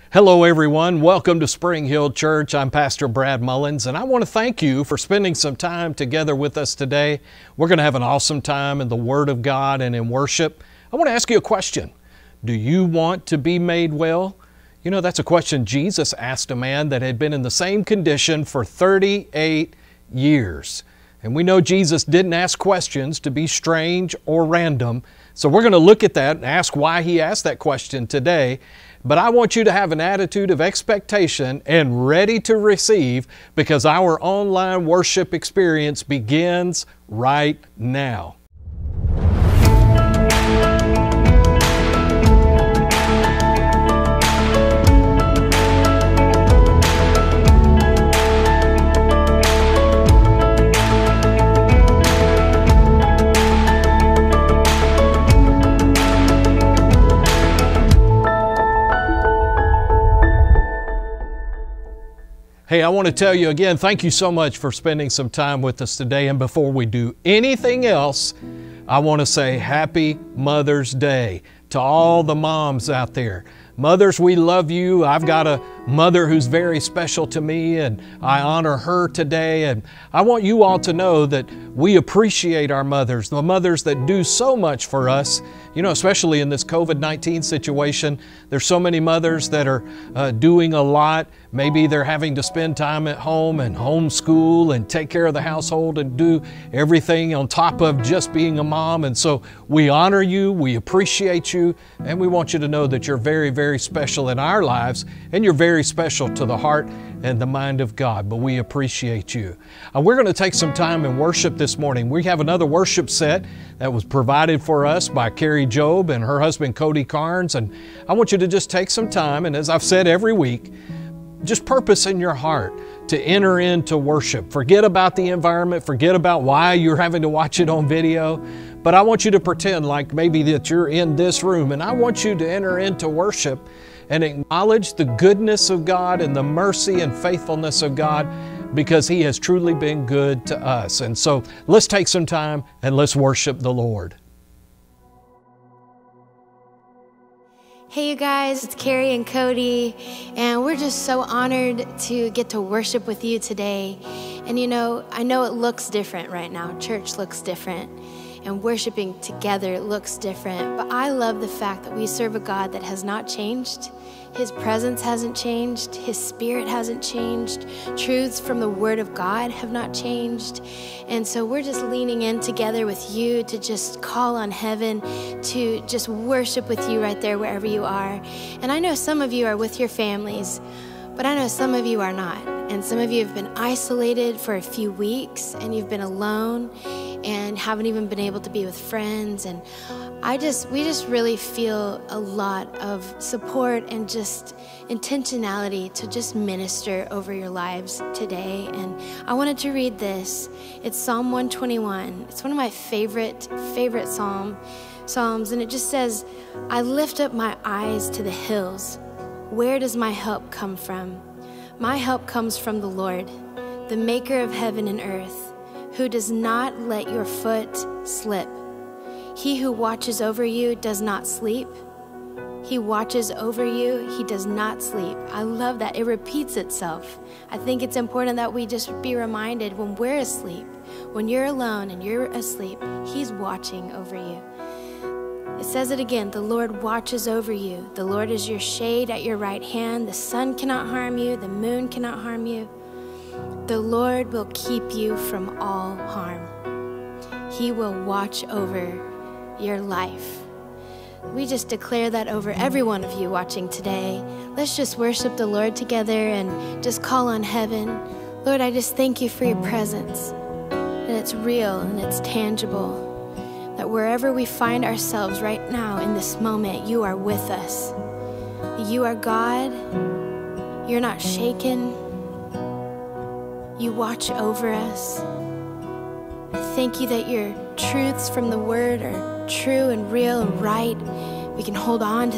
Hello everyone, welcome to Spring Hill Church. I'm Pastor Brad Mullins and I want to thank you for spending some time together with us today. We're going to have an awesome time in the Word of God and in worship. I want to ask you a question. Do you want to be made well? You know, that's a question Jesus asked a man that had been in the same condition for 38 years. And we know Jesus didn't ask questions to be strange or random. So we're going to look at that and ask why He asked that question today. But I want you to have an attitude of expectation and ready to receive, because our online worship experience begins right now. Hey, I want to tell you again, thank you so much for spending some time with us today. And before we do anything else, I want to say Happy Mother's Day to all the moms out there. Mothers, we love you. I've got a mother who's very special to me, and I honor her today. And I want you all to know that we appreciate our mothers, the mothers that do so much for us. You know, especially in this COVID-19 situation, there's so many mothers that are doing a lot. Maybe they're having to spend time at home and homeschool and take care of the household and do everything on top of just being a mom. And so we honor you, we appreciate you, and we want you to know that you're very, very special in our lives, and you're very special to the heart and the mind of God. But we appreciate you. We're going to take some time in worship this morning. We have another worship set that was provided for us by Carrie Job and her husband Cody Carnes. And I want you to just take some time, and as I've said every week, just purpose in your heart to enter into worship. Forget about the environment, forget about why you're having to watch it on video, but I want you to pretend like maybe that you're in this room, and I want you to enter into worship and acknowledge the goodness of God and the mercy and faithfulness of God, because He has truly been good to us. And so let's take some time and let's worship the Lord. Hey you guys, it's Carrie and Cody, and we're just so honored to get to worship with you today. And you know, I know it looks different right now. Church looks different, and worshiping together looks different. But I love the fact that we serve a God that has not changed. His presence hasn't changed. His Spirit hasn't changed. Truths from the Word of God have not changed. And so we're just leaning in together with you to just call on heaven, to just worship with you right there wherever you are. And I know some of you are with your families, but I know some of you are not. And some of you have been isolated for a few weeks, and you've been alone and haven't even been able to be with friends. And we just really feel a lot of support and just intentionality to just minister over your lives today. And I wanted to read this. It's Psalm 121. It's one of my favorite Psalms, and it just says, I lift up my eyes to the hills. Where does my help come from? My help comes from the Lord, the maker of heaven and earth, who does not let your foot slip. He who watches over you does not sleep. He watches over you, He does not sleep. I love that. It repeats itself. I think it's important that we just be reminded when we're asleep, when you're alone and you're asleep, He's watching over you. It says it again, the Lord watches over you. The Lord is your shade at your right hand. The sun cannot harm you. The moon cannot harm you. The Lord will keep you from all harm. He will watch over your life. We just declare that over every one of you watching today. Let's just worship the Lord together and just call on heaven. Lord, I just thank you for your presence, that it's real and it's tangible, that wherever we find ourselves right now in this moment, you are with us. You are God. You're not shaken. You watch over us. I thank you that your truths from the Word are true and real and right. We can hold on to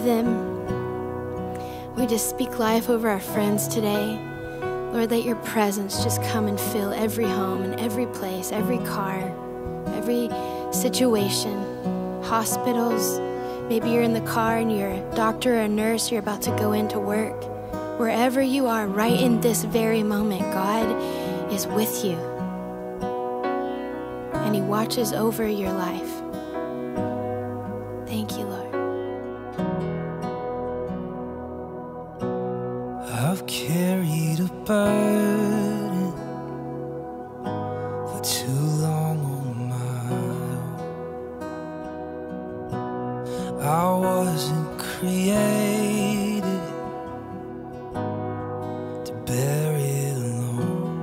them. We just speak life over our friends today. Lord, let your presence just come and fill every home and every place, every car, every situation, hospitals. Maybe you're in the car and you're a doctor or a nurse, you're about to go into work. Wherever you are, right in this very moment, God is with you. And He watches over your life. Thank you, Lord. I've carried a burden for too long on my own. I wasn't created to bear it alone.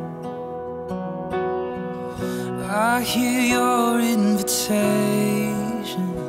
I hear your invitation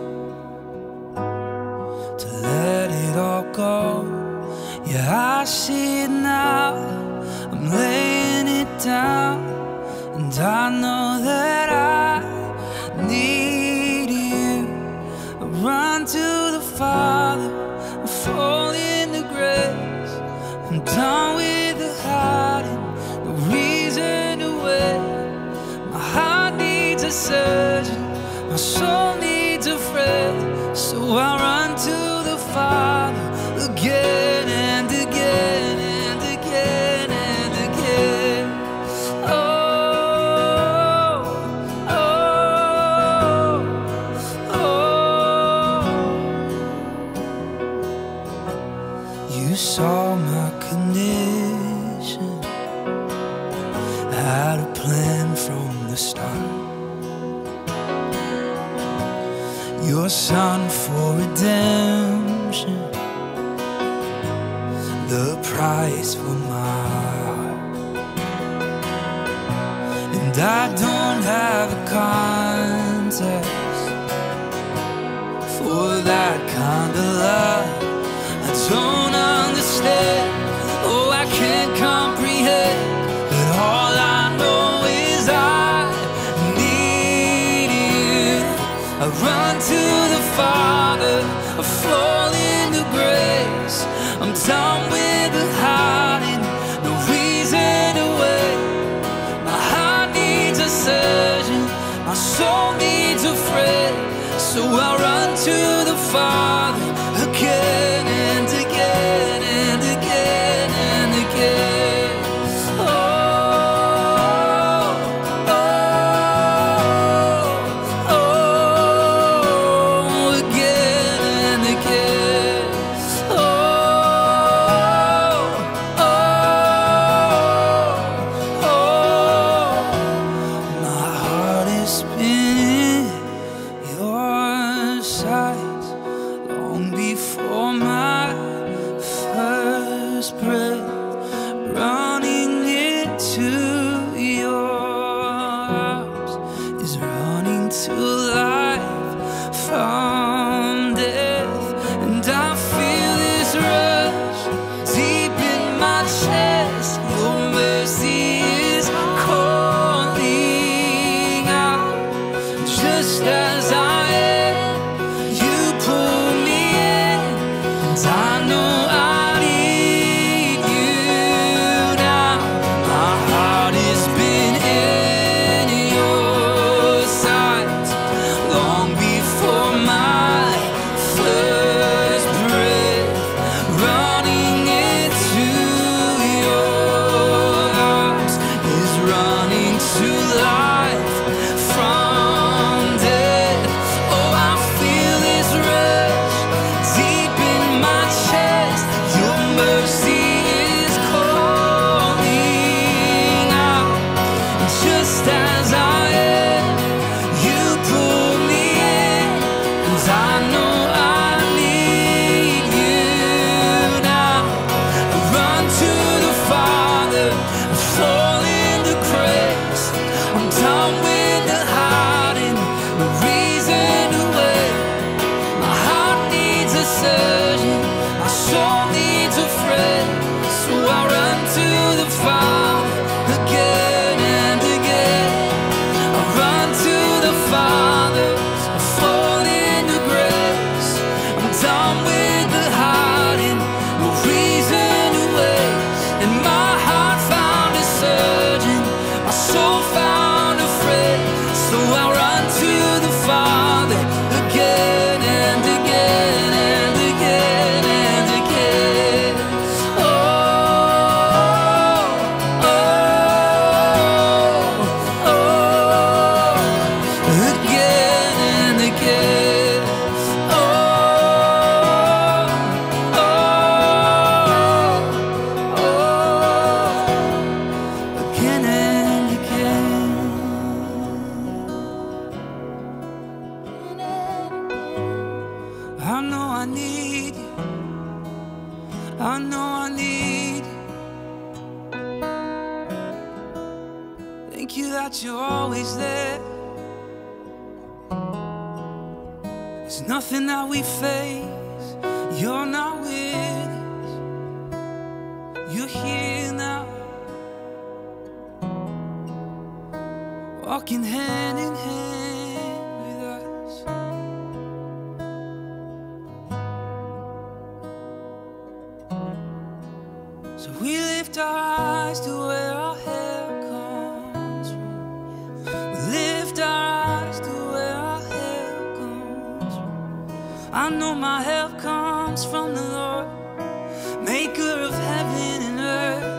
to let it all go. Yeah, I see it now, I'm laying it down, and I know that I need you. I run to the Father, I fall into grace. I'm done with the hiding, no reason to wait. My heart needs a surgeon, my soul needs a friend. So I run to the Father again and again and again and again. Oh, oh, oh. You saw my condition, had a plan from the start. Your Son for redemption, the price for my heart. And I don't have a context for that kind of love. I don't understand, oh, I can't comprehend, but all I know is I need you. I run to the Father, I fall into grace. I'm done with the hiding, no reason to wait. My heart needs a surgeon, my soul needs a friend. So I run to the Father again and again and again and again. Oh, oh, oh, again and again. Oh, oh, oh. My heart is spinning your sight long before my first breath, running into your arms is running to life from death. And I feel this rush deep in my chest. Your mercy is calling out. Just as I am, you pull me in, and I know I need you now. My heart has been in your sight long before my first breath, running into your arms is running to life from death. Oh, I feel this rush deep in my chest. Your mercy is calling out. Just as I am, you pull me in, and I know I need you now. I run to the Father, I fall into grace. I'm done with the hiding, no reason to wait. My heart needs a surgeon, my soul needs a friend. So I run to the Father again and again. I run to the Father, I fall into grace. I'm done with the hiding, no reason to wait. And my heart found a surgeon, my soul found a friend. So I run to the Father again and again and again and again. Oh, I know I need you. Thank you that you're always there. There's nothing that we face, you're not with us. You're here now, walking hand in hand with us. So we lift our eyes to where our help comes from. We lift our eyes to where our help comes from. I know my help comes from the Lord, maker of heaven and earth.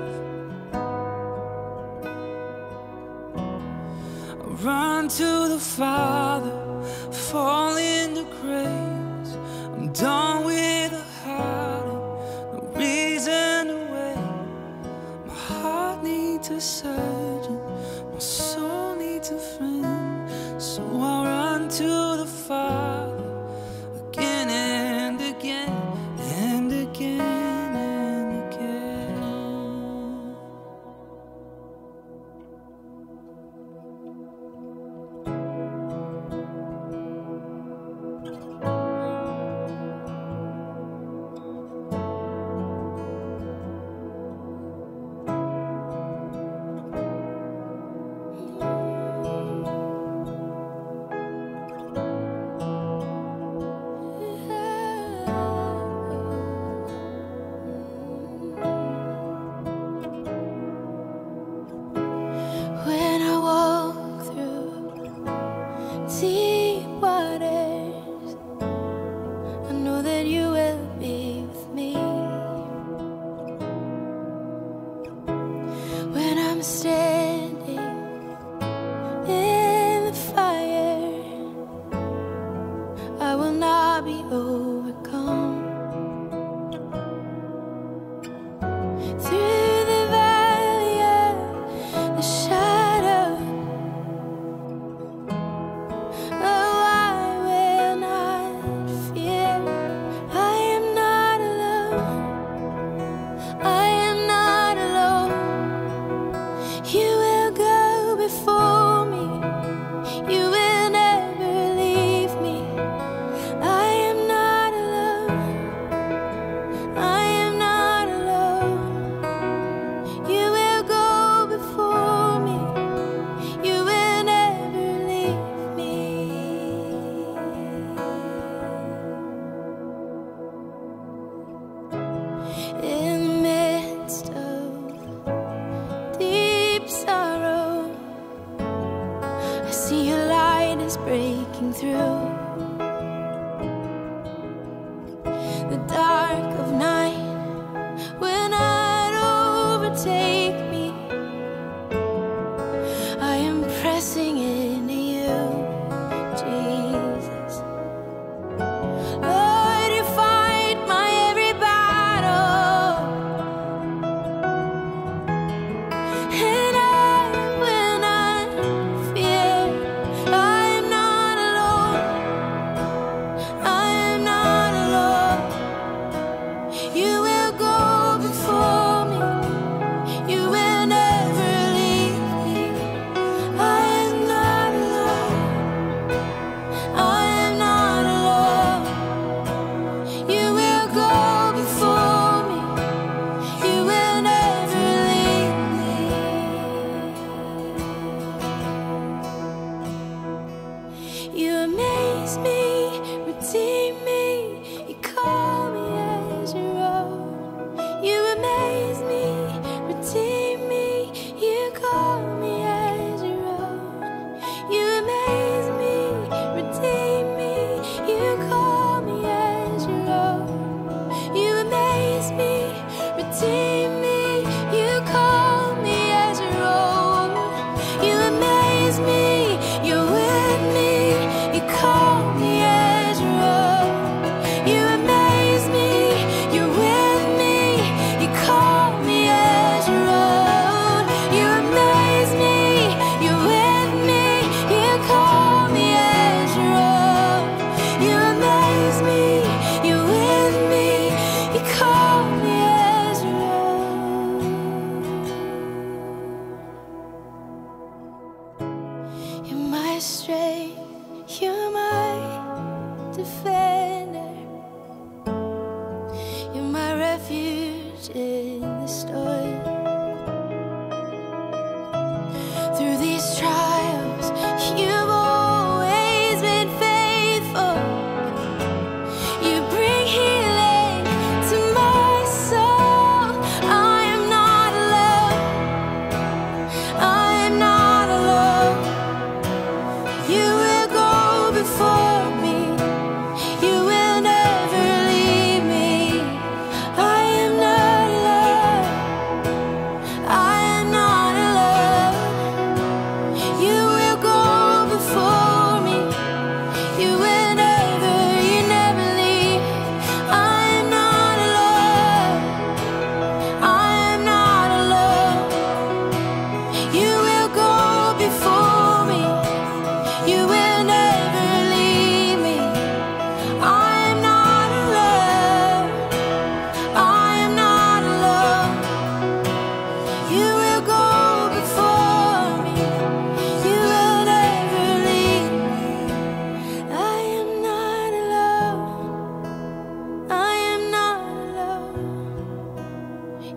I run to the Father, fall into grace. I'm done with the hiding, no reason to wait. My heart needs a surgeon, my soul needs a friend. So I run to the Father again and again and again and again. When I walk through deep waters, I know that you will be with me. When I'm standing in the fire, I will not be overcome. Through the valley of the shadow, oh, I will not fear. I am not alone. I am not alone. You will go before me. You will never leave me. I am not alone. I am not alone.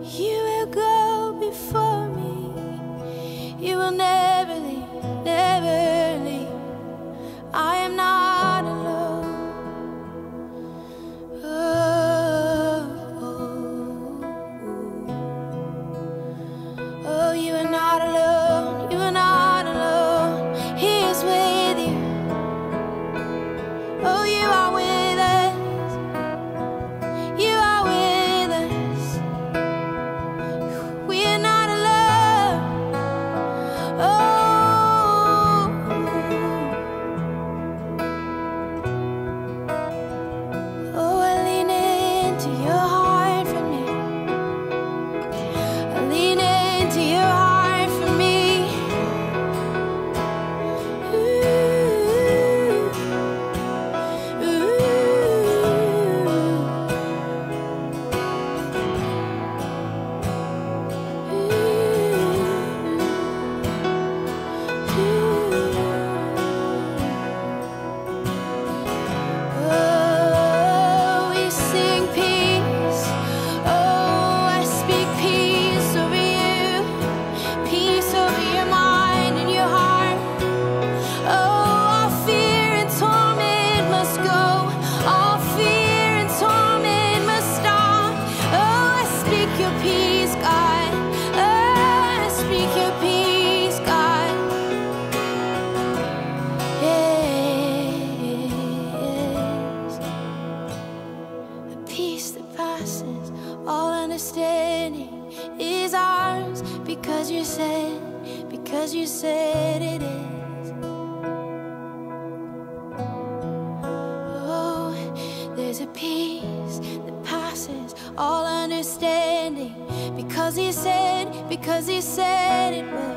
You will go before me. You will never leave, never leave. I am not alone. Oh, you are not alone. You are not alone. He is with you. Oh, you are with us. You are with us. We are not alone. Oh, I lean into your heart for me. I lean into your heart for me. Oh, we sing peace. Oh, I speak peace over you. Peace over your mind and your heart. Oh, all fear and torment must go. All fear and torment must stop. Oh, I speak your peace, God. Oh, I speak your peace, God. Yes. A peace that passes all understanding is ours because you said it is. Oh, there's a peace that passes all understanding because he said it will.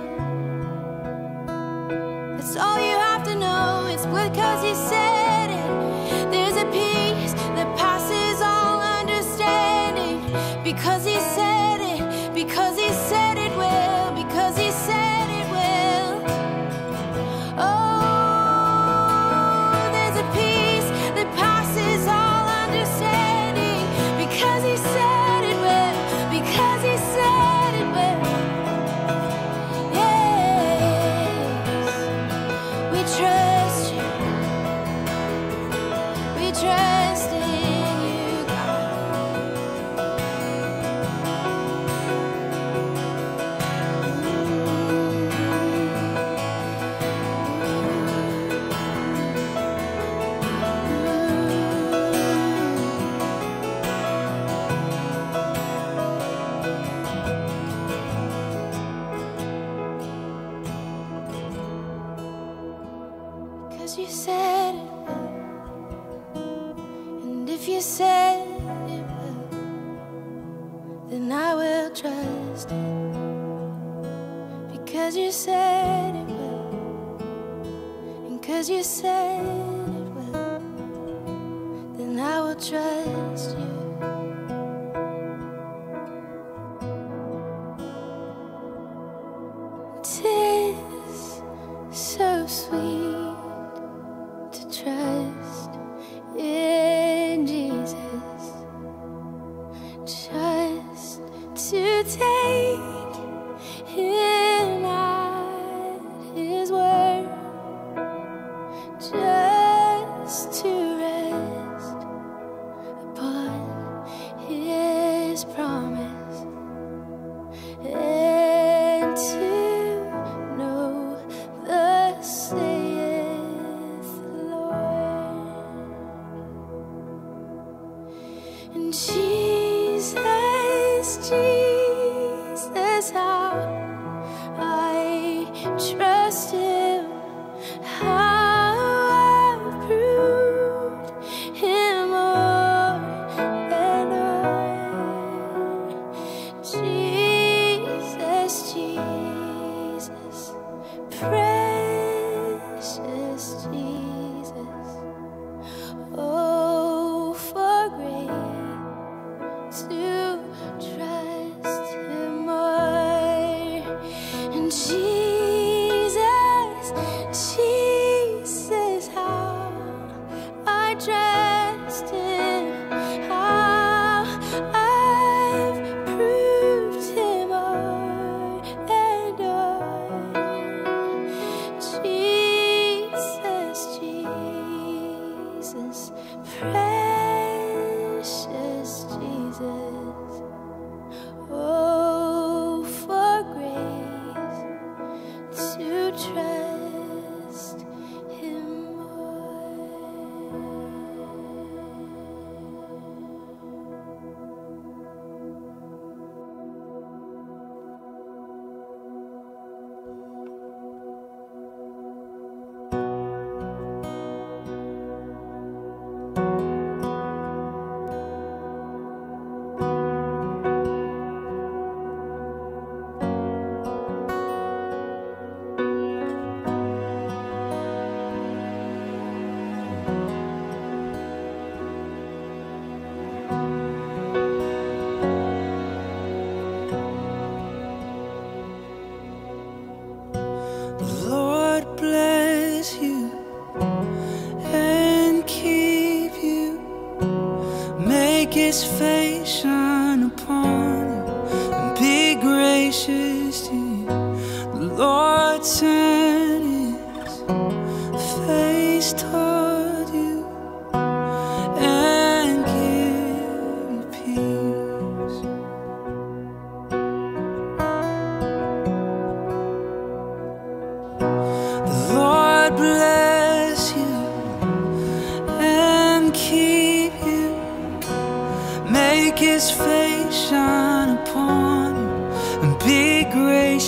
That's all you have to know. It's because he said it. There's a peace that passes all understanding because he said it. Because he said it will. Because he said it will. Oh, there's a peace that passes all understanding because he said it will. Because he said it will. Yes, we trust you. We trust in you, God. Because you said it will. And if you said it will, then I will trust it. Because you said it will. And because you said it will, then I will trust you. 'Tis so sweet to trust in Jesus, just to take him at his word, just to rest upon his promise, and to know thus saith the Lord. And Jesus, Jesus, how I trust him, how I've proved him more and more. Jesus, Jesus, precious Jesus. Oh, for grace to trust him more. And Jesus, Jesus, how I trust him, how I've proved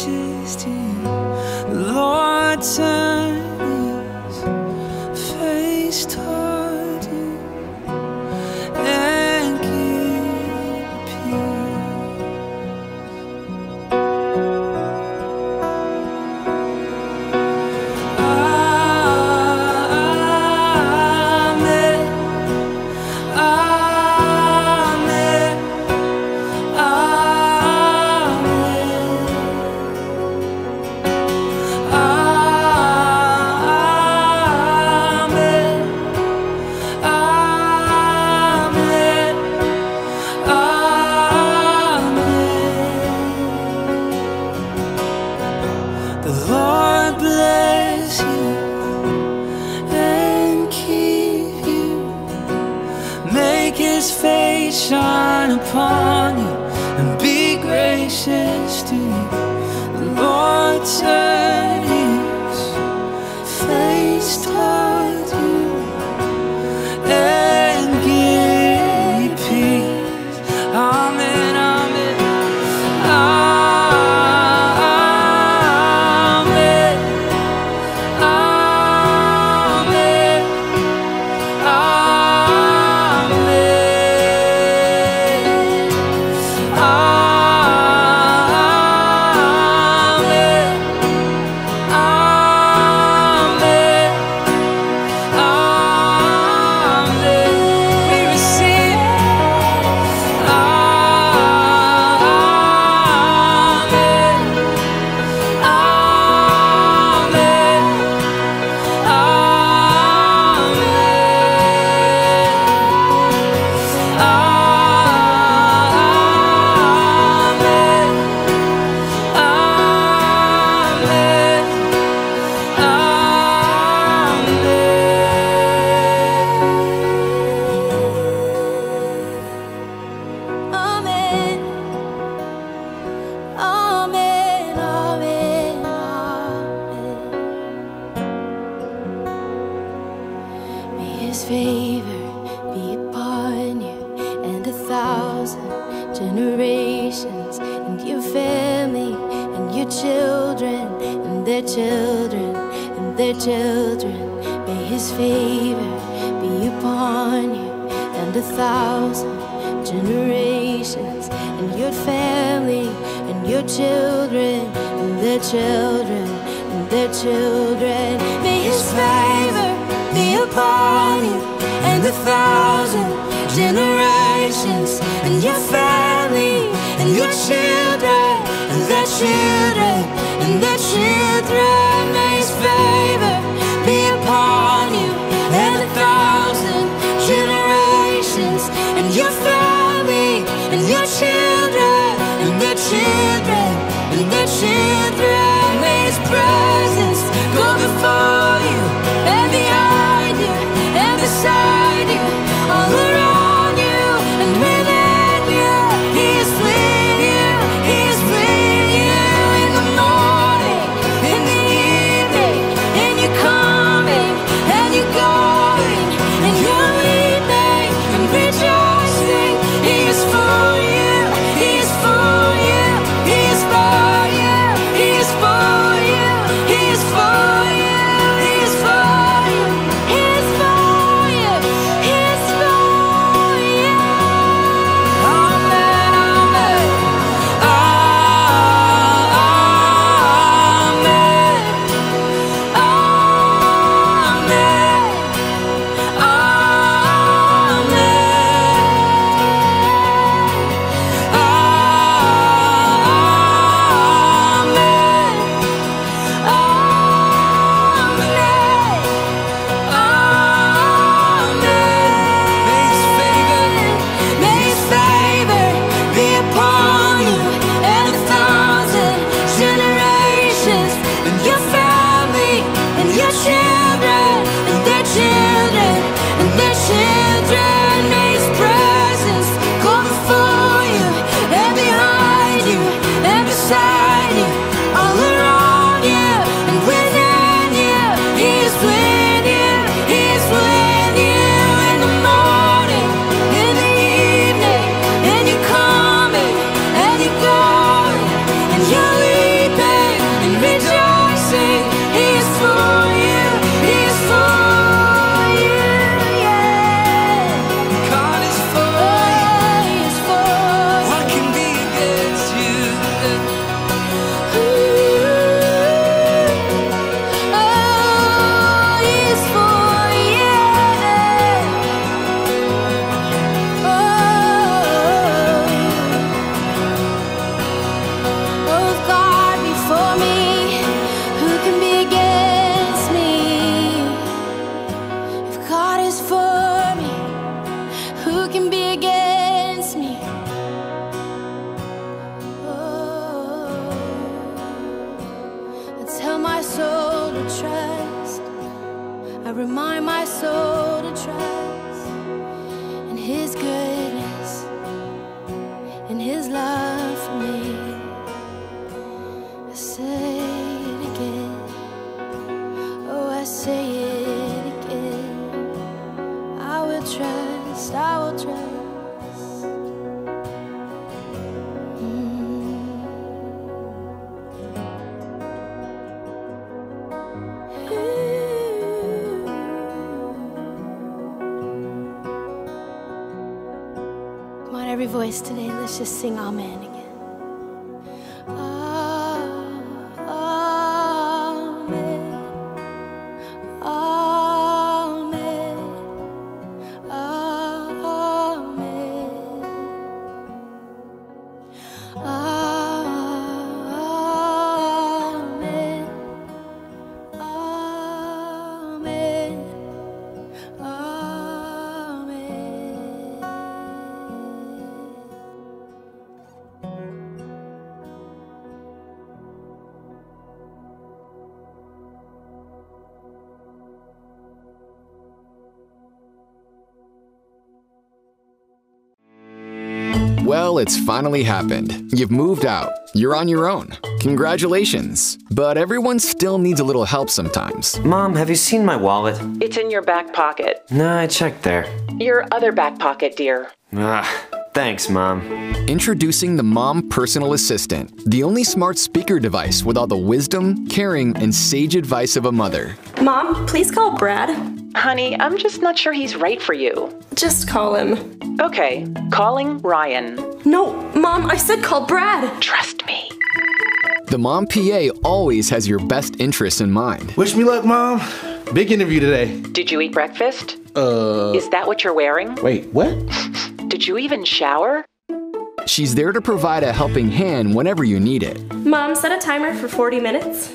gracious to you. The Lord turn His face toward you and give peace. Amen. Amen. The Lord bless you and keep you. Make His face shine upon you and be gracious to you. The Lord turn His face toward you and give you peace. Amen, amen. Amen. Amen. His favor be upon you and 1,000 generations, and your family and your children and their children and their children. May His favor be upon you and 1,000 generations, and your family and your children and their children and their children. May His favor be upon you and 1,000 generations, and your family and your children and their children and their children. May His favor be upon you and 1,000 generations, and your family and your children and their children and their children. May His presence go before you and behind you and beside you, all around you and within you. He is with you, He is with you in the morning, in the evening, and you're coming and you're going, and you're weeping and rejoicing. He is for you, He is for you, He is for you, He is for you, He is for you. remind my soul to trust in His goodness and His love for me. I say it again, oh, I say it again. I will trust, I will trust. Come on, every voice today, let's just sing amen again. Amen. Amen. Amen. Amen. Amen. Well, it's finally happened. You've moved out. You're on your own. Congratulations. But everyone still needs a little help sometimes. Mom, have you seen my wallet? It's in your back pocket. Nah, I checked there. Your other back pocket, dear. Thanks, Mom. Introducing the Mom Personal Assistant, the only smart speaker device with all the wisdom, caring, and sage advice of a mother. Mom, please call Brad. Honey, I'm just not sure he's right for you. Just call him. Okay, calling Ryan. No, Mom, I said call Brad. Trust me. The Mom PA always has your best interests in mind. Wish me luck, Mom. Big interview today. Did you eat breakfast? Is that what you're wearing? Wait, what? Did you even shower? She's there to provide a helping hand whenever you need it. Mom, set a timer for 40 minutes.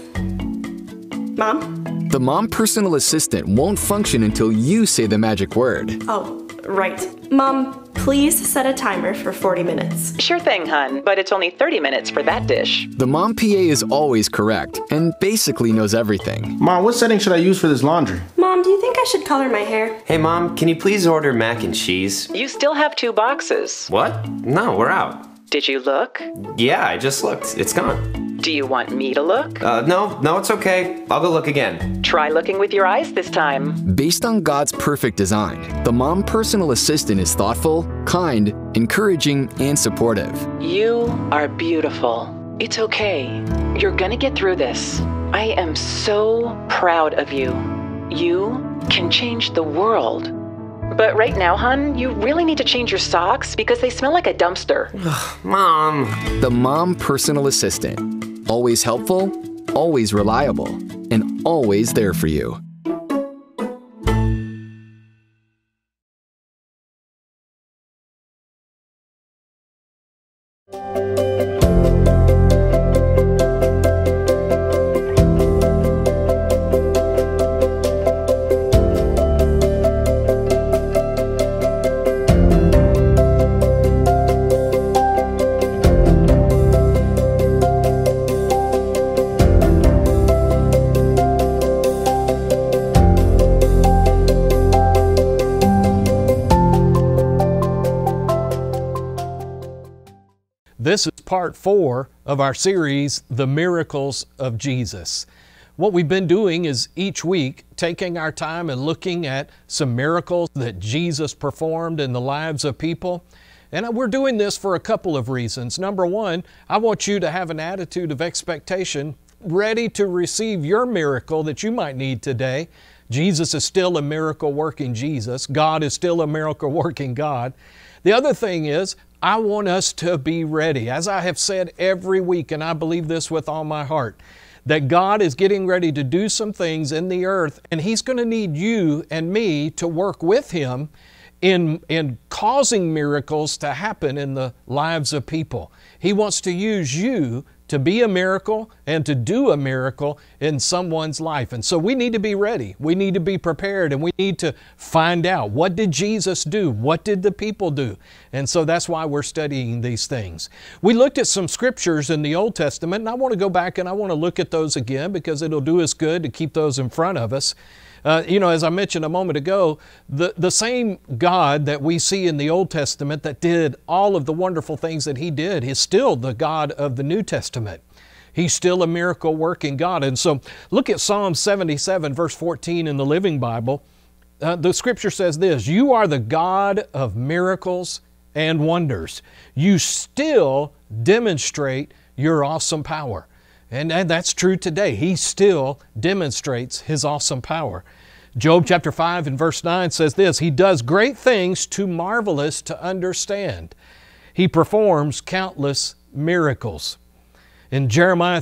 Mom? The Mom Personal Assistant won't function until you say the magic word. Oh, right. Mom, please set a timer for 40 minutes. Sure thing, hun, but it's only 30 minutes for that dish. The Mom PA is always correct and basically knows everything. Mom, what setting should I use for this laundry? Mom, do you think I should color my hair? Hey, Mom, can you please order mac and cheese? You still have 2 boxes. What? No, we're out. Did you look? Yeah, I just looked. It's gone. Do you want me to look? No, it's okay. I'll go look again. Try looking with your eyes this time. Based on God's perfect design, the Mom Personal Assistant is thoughtful, kind, encouraging, and supportive. You are beautiful. It's okay. You're gonna get through this. I am so proud of you. You can change the world. But right now, hun, you really need to change your socks because they smell like a dumpster. Mom. The Mom Personal Assistant. Always helpful, always reliable, and always there for you. This is part 4 of our series, The Miracles of Jesus. What we've been doing is each week taking our time and looking at some miracles that Jesus performed in the lives of people. And we're doing this for a couple of reasons. Number one, I want you to have an attitude of expectation, ready to receive your miracle that you might need today. Jesus is still a miracle working Jesus. God is still a miracle working God. The other thing is, I want us to be ready. As I have said every week, and I believe this with all my heart, that God is getting ready to do some things in the earth, and He's going to need you and me to work with Him in causing miracles to happen in the lives of people. He wants to use you to be a miracle and to do a miracle in someone's life. And so we need to be ready. We need to be prepared, and we need to find out, what did Jesus do? What did the people do? And so that's why we're studying these things. We looked at some scriptures in the Old Testament, and I want to go back and I want to look at those again because it'll do us good to keep those in front of us. As I mentioned a moment ago, the same God that we see in the Old Testament that did all of the wonderful things that He did is still the God of the New Testament. He's still a miracle working God. And so look at Psalm 77 verse 14 in the Living Bible. The scripture says this, "You are the God of miracles and wonders. You still demonstrate your awesome power." And that's true today. He still demonstrates His awesome power. Job chapter 5 and verse 9 says this, "He does great things too marvelous to understand. He performs countless miracles." In Jeremiah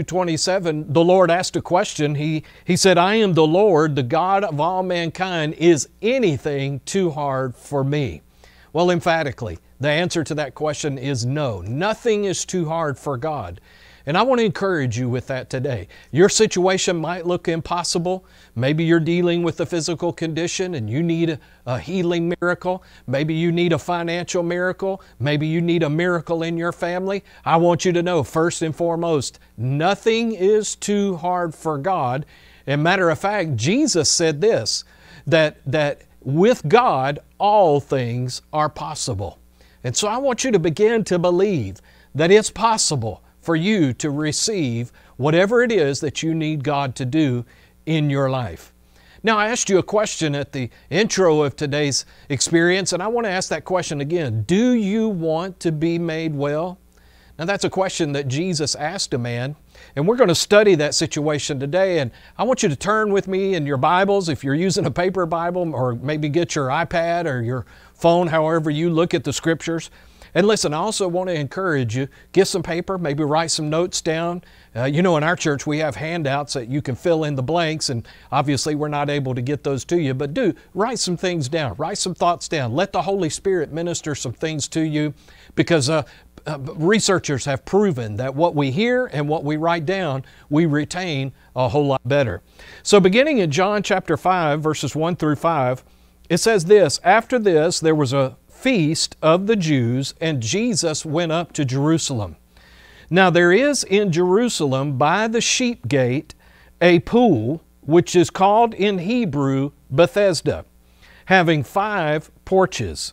32:27, the Lord asked a question. He said, "I am the Lord, the God of all mankind. Is anything too hard for me?" Well, emphatically, the answer to that question is no. Nothing is too hard for God. And I want to encourage you with that today. Your situation might look impossible. Maybe you're dealing with a physical condition and you need a healing miracle. Maybe you need a financial miracle. Maybe you need a miracle in your family. I want you to know, first and foremost, nothing is too hard for God. And matter of fact, Jesus said this, that with God, all things are possible. And so I want you to begin to believe that it's possible for you to receive whatever it is that you need God to do in your life. Now, I asked you a question at the intro of today's experience, and I want to ask that question again. Do you want to be made well? Now, that's a question that Jesus asked a man, and we're going to study that situation today. And I want you to turn with me in your Bibles, if you're using a paper Bible, or maybe get your iPad or your phone, however you look at the Scriptures. And listen, I also want to encourage you, get some paper, maybe write some notes down. In our church we have handouts that you can fill in the blanks, and obviously we're not able to get those to you, but do write some things down, write some thoughts down. Let the Holy Spirit minister some things to you, because researchers have proven that what we hear and what we write down, we retain a whole lot better. So beginning in John chapter 5, verses 1 through 5, it says this, "After this there was a feast of the Jews, and Jesus went up to Jerusalem. Now there is in Jerusalem by the sheep gate a pool, which is called in Hebrew Bethesda, having 5 porches.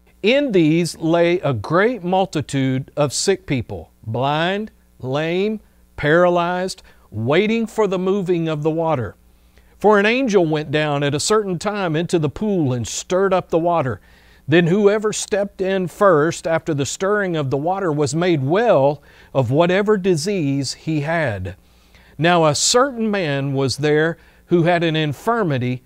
In these lay a great multitude of sick people, blind, lame, paralyzed, waiting for the moving of the water. For an angel went down at a certain time into the pool and stirred up the water. Then whoever stepped in first after the stirring of the water was made well of whatever disease he had. Now a certain man was there who had an infirmity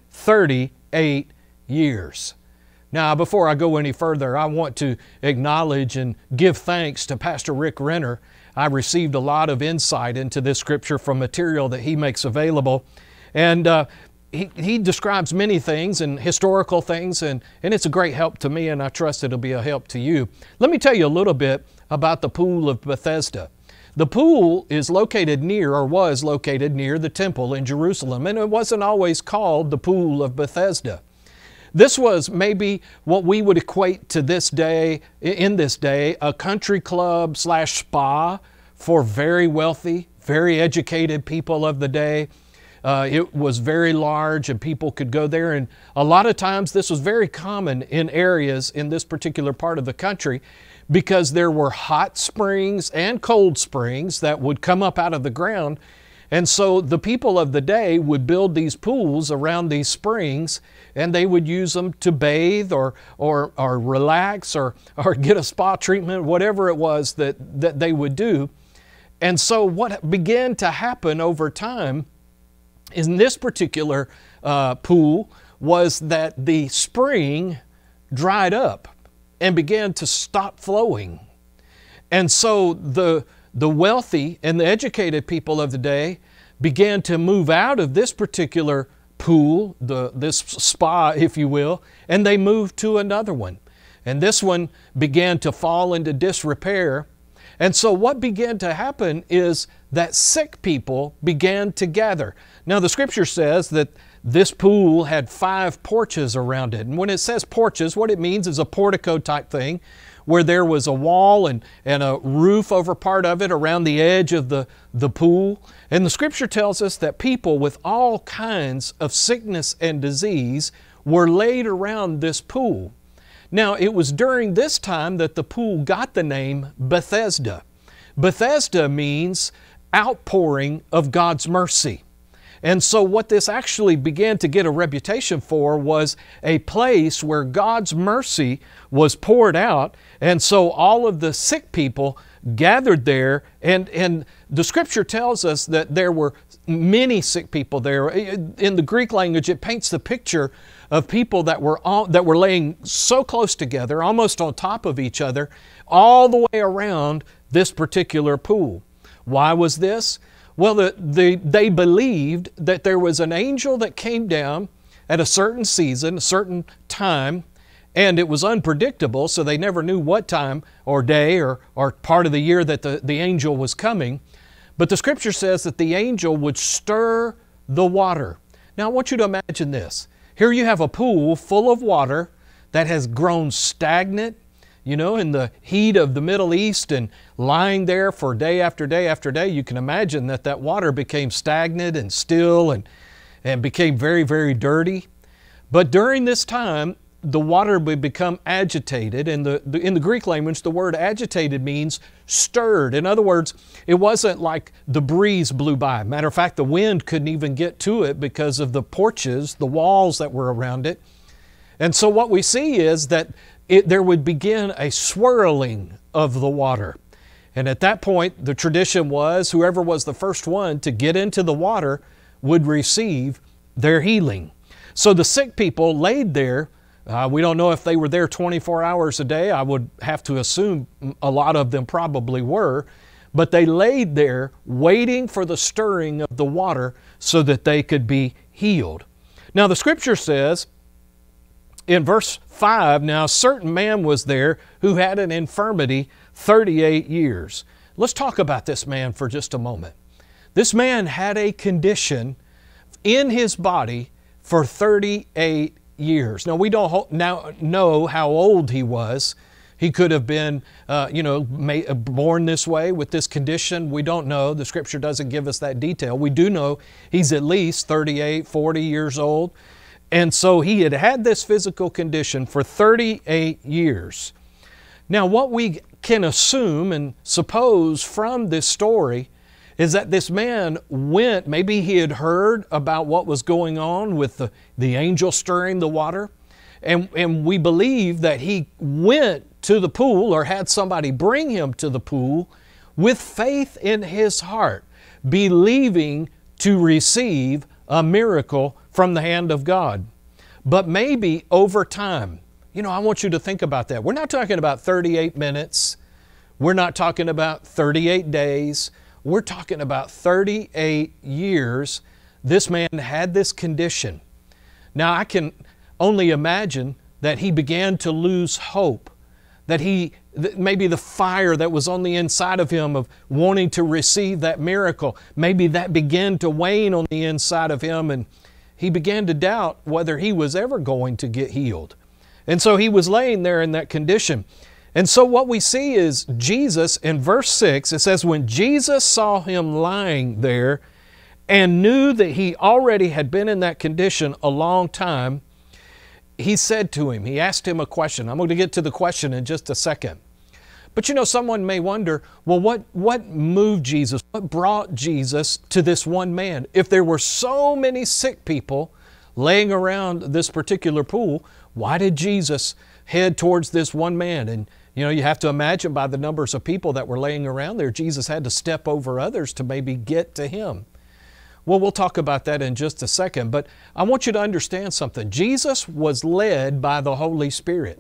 38 years." Now, before I go any further, I want to acknowledge and give thanks to Pastor Rick Renner. I received a lot of insight into this scripture from material that he makes available. And he describes many things and historical things, and it's a great help to me, and I trust it'll be a help to you. Let me tell you a little bit about the Pool of Bethesda. The pool is located near, or was located near, the temple in Jerusalem, and it wasn't always called the Pool of Bethesda. This was maybe what we would equate to this day, in this day, a country club / spa for very wealthy, very educated people of the day. It was very large and people could go there, and a lot of times this was very common in areas in this particular part of the country because there were hot springs and cold springs that would come up out of the ground. And so the people of the day would build these pools around these springs, and they would use them to bathe or relax or get a spa treatment, whatever it was that they would do. And so what began to happen over time in this particular pool was that the spring dried up and began to stop flowing. And so the wealthy and the educated people of the day began to move out of this particular pool, this spa, if you will, and they moved to another one. And this one began to fall into disrepair. And so what began to happen is that sick people began to gather. Now the scripture says that this pool had 5 porches around it. And when it says porches, what it means is a portico type thing where there was a wall and a roof over part of it around the edge of the pool. And the Scripture tells us that people with all kinds of sickness and disease were laid around this pool. Now, it was during this time that the pool got the name Bethesda. Bethesda means outpouring of God's mercy. And so what this actually began to get a reputation for was a place where God's mercy was poured out. And so all of the sick people gathered there, and the Scripture tells us that there were many sick people there. In the Greek language, it paints the picture of people that were laying so close together, almost on top of each other, all the way around this particular pool. Why was this? Well, they believed that there was an angel that came down at a certain season, a certain time, and it was unpredictable, so they never knew what time or day or part of the year that the angel was coming. But the Scripture says that the angel would stir the water. Now, I want you to imagine this. Here you have a pool full of water that has grown stagnant, you know, in the heat of the Middle East, and lying there for day after day after day. You can imagine that water became stagnant and still and became very, very dirty. But during this time, the water would become agitated. And in the Greek language, the word agitated means stirred. In other words, it wasn't like the breeze blew by. Matter of fact, the wind couldn't even get to it because of the porches, the walls that were around it. And so what we see is that there would begin a swirling of the water. And at that point, the tradition was whoever was the first one to get into the water would receive their healing. So the sick people laid there. We don't know if they were there 24 hours a day. I would have to assume a lot of them probably were. But they laid there waiting for the stirring of the water so that they could be healed. Now the Scripture says in verse 5, now a certain man was there who had an infirmity 38 years. Let's talk about this man for just a moment. This man had a condition in his body for 38 years. Now we don't now know how old he was. He could have been, born this way with this condition. We don't know. The Scripture doesn't give us that detail. We do know he's at least 38, 40 years old. And so he had had this physical condition for 38 years. Now what we can assume and suppose from this story is that this man went, maybe he had heard about what was going on with the angel stirring the water, and we believe that he went to the pool or had somebody bring him to the pool with faith in his heart, believing to receive a miracle from the hand of God. But maybe over time, I want you to think about that. We're not talking about 38 minutes. We're not talking about 38 days. We're talking about 38 years. This man had this condition. Now I can only imagine that he began to lose hope, that maybe the fire that was on the inside of him of wanting to receive that miracle, maybe that began to wane on the inside of him, and he began to doubt whether he was ever going to get healed. And so he was laying there in that condition. And so what we see is Jesus, in verse 6, it says, when Jesus saw him lying there and knew that he already had been in that condition a long time, he said to him, he asked him a question. I'm going to get to the question in just a second. But someone may wonder, well, what moved Jesus? What brought Jesus to this one man? If there were so many sick people laying around this particular pool, why did Jesus head towards this one man? And you have to imagine by the numbers of people that were laying around there, Jesus had to step over others to maybe get to him. Well, we'll talk about that in just a second, but I want you to understand something. Jesus was led by the Holy Spirit.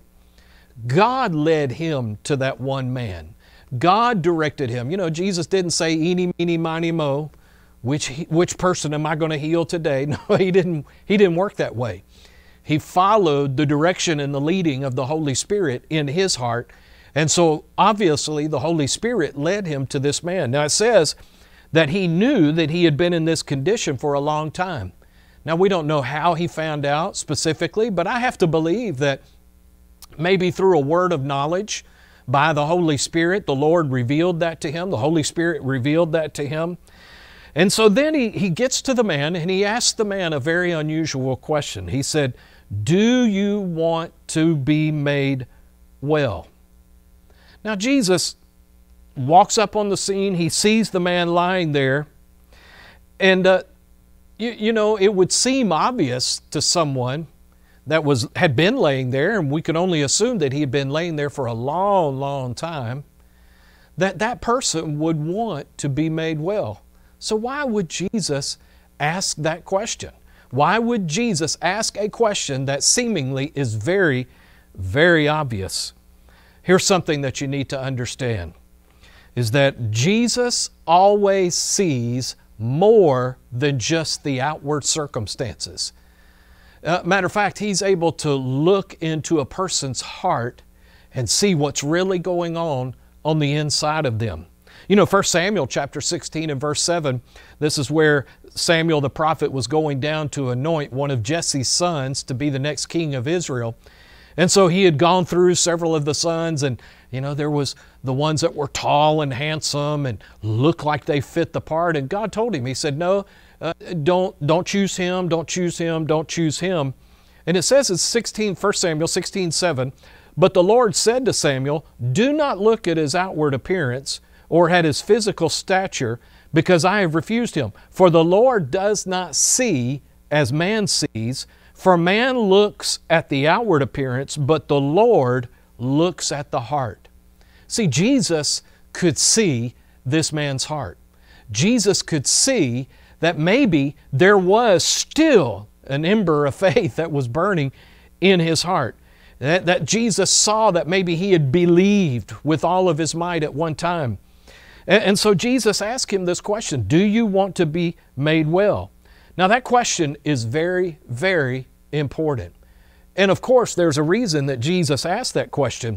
God led him to that one man. God directed him. Jesus didn't say, eeny, meeny, miny, mo, which person am I going to heal today? No, he didn't work that way. He followed the direction and the leading of the Holy Spirit in his heart. And so obviously the Holy Spirit led him to this man. Now it says that he knew that he had been in this condition for a long time. Now we don't know how he found out specifically, but I have to believe that maybe through a word of knowledge, by the Holy Spirit. The Lord revealed that to him. The Holy Spirit revealed that to him. And so then he gets to the man and he asks the man a very unusual question. He said, "Do you want to be made well?" Now Jesus walks up on the scene. He sees the man lying there. And you know, it would seem obvious to someone that had been laying there, and we can only assume that he had been laying there for a long, long time, that that person would want to be made well. So why would Jesus ask that question? Why would Jesus ask a question that seemingly is very, very obvious? Here's something that you need to understand, is that Jesus always sees more than just the outward circumstances. Matter of fact, He's able to look into a person's heart and see what's really going on the inside of them. You know, 1 Samuel chapter 16 and verse 7, this is where Samuel the prophet was going down to anoint one of Jesse's sons to be the next king of Israel. And so he had gone through several of the sons, and you know, there was the ones that were tall and handsome and looked like they fit the part. And God told him, He said, "No, don't choose him, don't choose him, don't choose him." And it says in 1 Samuel 16:7, "But the Lord said to Samuel, do not look at his outward appearance or at his physical stature, because I have refused him. For the Lord does not see as man sees, for man looks at the outward appearance, but the Lord looks at the heart." See, Jesus could see this man's heart. Jesus could see that maybe there was still an ember of faith that was burning in his heart. That Jesus saw that maybe he had believed with all of his might at one time. And so Jesus asked him this question, "Do you want to be made well?" Now that question is very, very important. And of course, there's a reason that Jesus asked that question.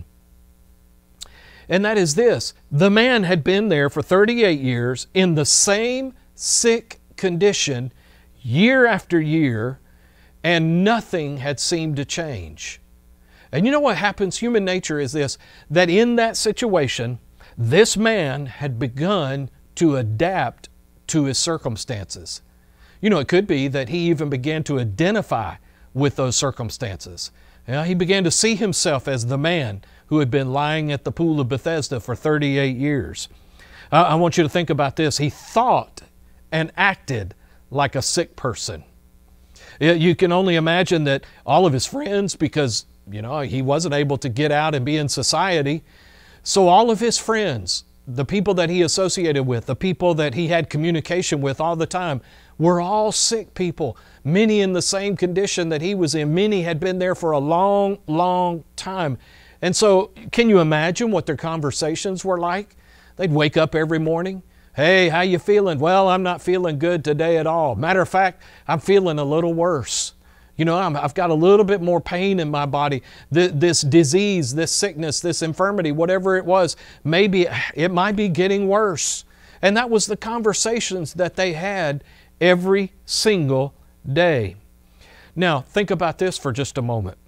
And that is this: the man had been there for 38 years in the same sick condition year after year, and nothing had seemed to change. And you know what happens? Human nature is this, that in that situation, this man had begun to adapt to his circumstances. You know, it could be that he even began to identify with those circumstances. He began to see himself as the man who had been lying at the pool of Bethesda for 38 years. I want you to think about this. He thought and acted like a sick person. You can only imagine that all of his friends, because you know, he wasn't able to get out and be in society, so all of his friends, the people that he associated with, the people that he had communication with all the time, were all sick people, many in the same condition that he was in. Many had been there for a long, long time. And so can you imagine what their conversations were like? They'd wake up every morning. "Hey, how you feeling?" "Well, I'm not feeling good today at all. Matter of fact, I'm feeling a little worse. You know, I've got a little bit more pain in my body. This disease, this sickness, this infirmity, whatever it was, maybe it might be getting worse." And that was the conversations that they had every single day. Now, think about this for just a moment.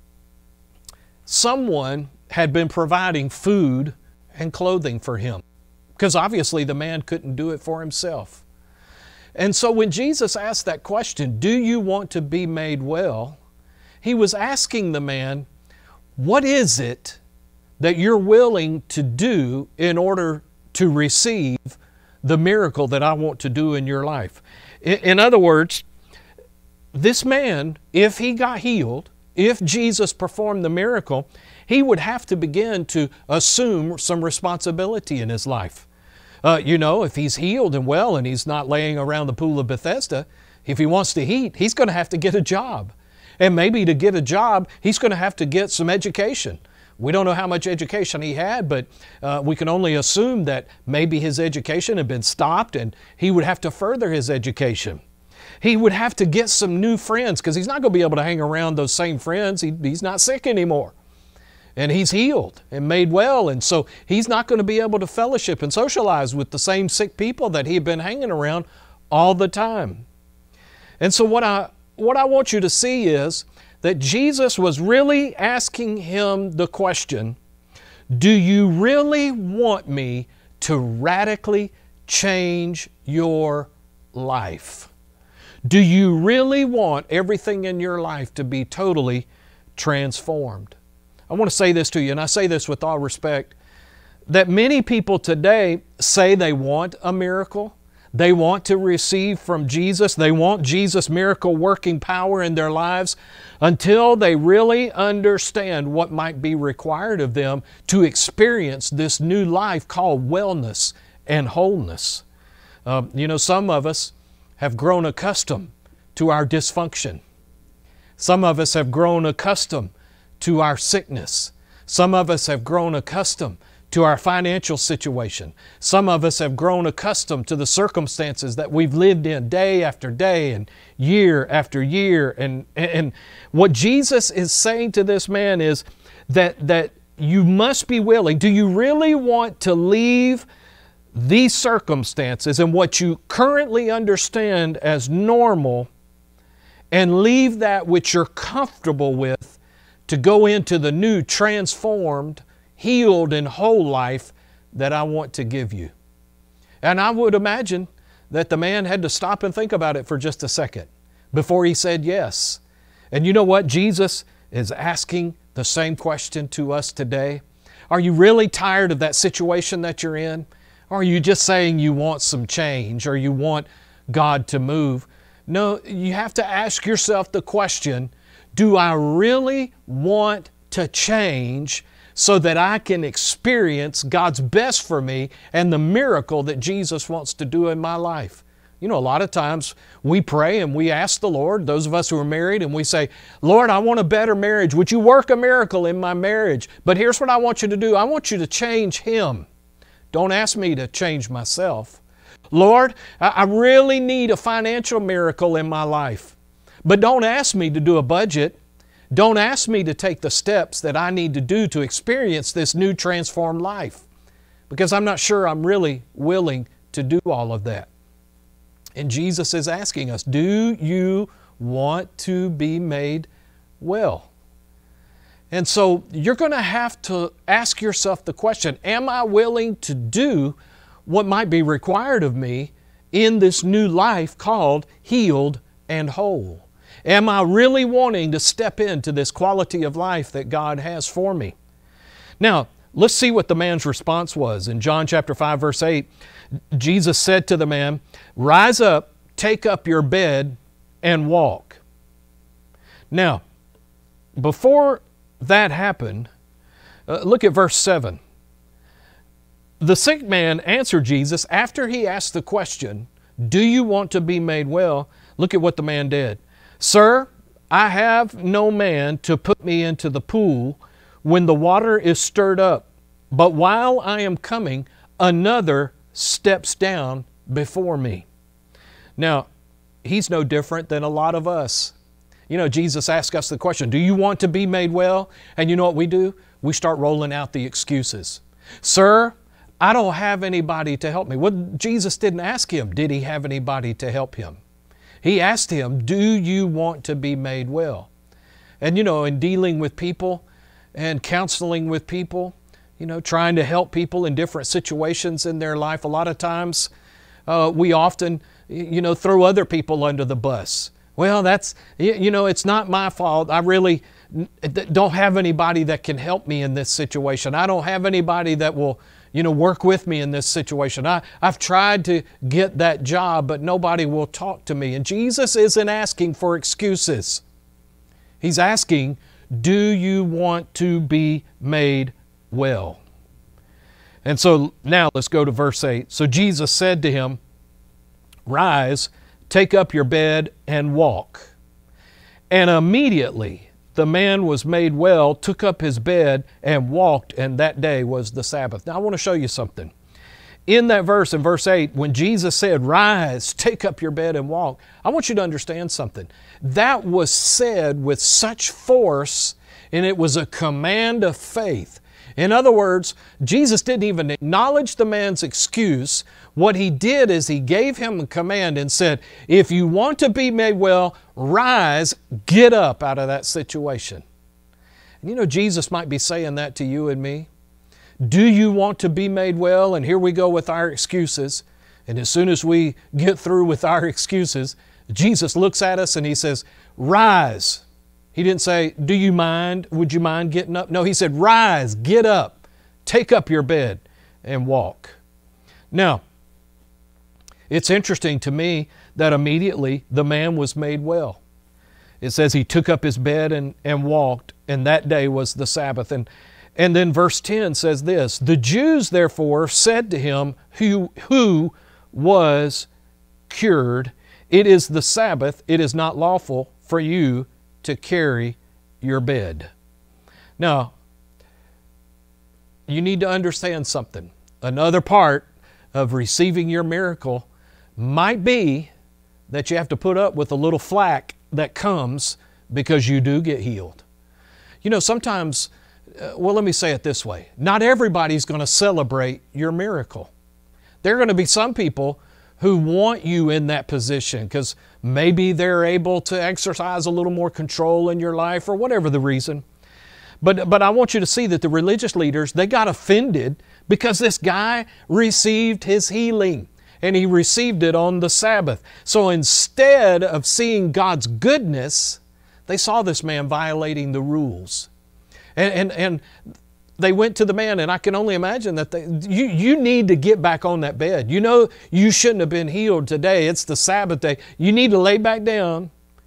Someone had been providing food and clothing for him, because obviously the man couldn't do it for himself. And so when Jesus asked that question, "Do you want to be made well?" He was asking the man, what is it that you're willing to do in order to receive the miracle that I want to do in your life? In other words, this man, if he got healed, if Jesus performed the miracle, he would have to begin to assume some responsibility in his life. You know, if he's healed and well and he's not laying around the pool of Bethesda, if he wants to eat, he's going to have to get a job. And maybe to get a job, he's going to have to get some education. We don't know how much education he had, but we can only assume that maybe his education had been stopped and he would have to further his education. He would have to get some new friends, because he's not going to be able to hang around those same friends. He's not sick anymore. And he's healed and made well, and so he's not going to be able to fellowship and socialize with the same sick people that he had been hanging around all the time. And so what I want you to see is that Jesus was really asking him the question, Do you really want me to radically change your life? Do you really want everything in your life to be totally transformed? I want to say this to you, and I say this with all respect, that many people today say they want a miracle. They want to receive from Jesus. They want Jesus' miracle working power in their lives until they really understand what might be required of them to experience this new life called wellness and wholeness. Some of us have grown accustomed to our dysfunction. Some of us have grown accustomed to our sickness. Some of us have grown accustomed to our financial situation. Some of us have grown accustomed to the circumstances that we've lived in day after day and year after year. And what Jesus is saying to this man is that you must be willing. Do you really want to leave these circumstances and what you currently understand as normal and leave that which you're comfortable with to go into the new, transformed, healed, and whole life that I want to give you? And I would imagine that the man had to stop and think about it for just a second before he said yes. And you know what? Jesus is asking the same question to us today. Are you really tired of that situation that you're in? Or are you just saying you want some change or you want God to move? No, you have to ask yourself the question, do I really want to change so that I can experience God's best for me and the miracle that Jesus wants to do in my life? You know, a lot of times we pray and we ask the Lord, those of us who are married, and we say, Lord, I want a better marriage. Would you work a miracle in my marriage? But here's what I want you to do. I want you to change him. Don't ask me to change myself. Lord, I really need a financial miracle in my life. But don't ask me to do a budget. Don't ask me to take the steps that I need to do to experience this new transformed life, because I'm not sure I'm really willing to do all of that. And Jesus is asking us, do you want to be made well? And so you're going to have to ask yourself the question, am I willing to do what might be required of me in this new life called healed and whole? Am I really wanting to step into this quality of life that God has for me? Now, let's see what the man's response was. In John chapter 5, verse 8, Jesus said to the man, rise up, take up your bed, and walk. Now, before that happened, look at verse 7. The sick man answered Jesus after he asked the question, do you want to be made well? Look at what the man did. Sir, I have no man to put me into the pool when the water is stirred up, but while I am coming, another steps down before me. Now, he's no different than a lot of us. You know, Jesus asked us the question, do you want to be made well? And you know what we do? We start rolling out the excuses. Sir, I don't have anybody to help me. Well, Jesus didn't ask him, did he have anybody to help him? He asked him, do you want to be made well? And you know, in dealing with people and counseling with people, you know, trying to help people in different situations in their life, a lot of times we often, you know, throw other people under the bus. Well, that's, you know, it's not my fault. I really don't have anybody that can help me in this situation. I don't have anybody that will, you know, work with me in this situation. I've tried to get that job, but nobody will talk to me. And Jesus isn't asking for excuses. He's asking, do you want to be made well? And so now let's go to verse 8. So Jesus said to him, rise, take up your bed and walk. And immediately the man was made well, took up his bed and walked, and that day was the Sabbath. Now I want to show you something. In that verse, in verse 8, when Jesus said, rise, take up your bed and walk, I want you to understand something. That was said with such force, and it was a command of faith. In other words, Jesus didn't even acknowledge the man's excuse. What he did is he gave him a command and said, if you want to be made well, rise, get up out of that situation. And you know, Jesus might be saying that to you and me. Do you want to be made well? And here we go with our excuses. And as soon as we get through with our excuses, Jesus looks at us and He says, rise. He didn't say, do you mind? Would you mind getting up? No, He said, rise, get up, take up your bed and walk. Now, it's interesting to me that immediately the man was made well. It says he took up his bed and walked, and that day was the Sabbath. And then verse 10 says this, the Jews therefore said to him who was cured, it is the Sabbath, it is not lawful for you to carry your bed. Now, you need to understand something. Another part of receiving your miracle might be that you have to put up with a little flack that comes because you do get healed. You know, sometimes, well, let me say it this way. Not everybody's going to celebrate your miracle. There are going to be some people who want you in that position because maybe they're able to exercise a little more control in your life or whatever the reason. But I want you to see that the religious leaders, they got offended because this guy received his healing and he received it on the Sabbath. So instead of seeing God's goodness, they saw this man violating the rules. And they went to the man, and I can only imagine that you need to get back on that bed. You know you shouldn't have been healed today. It's the Sabbath day. You need to lay back down.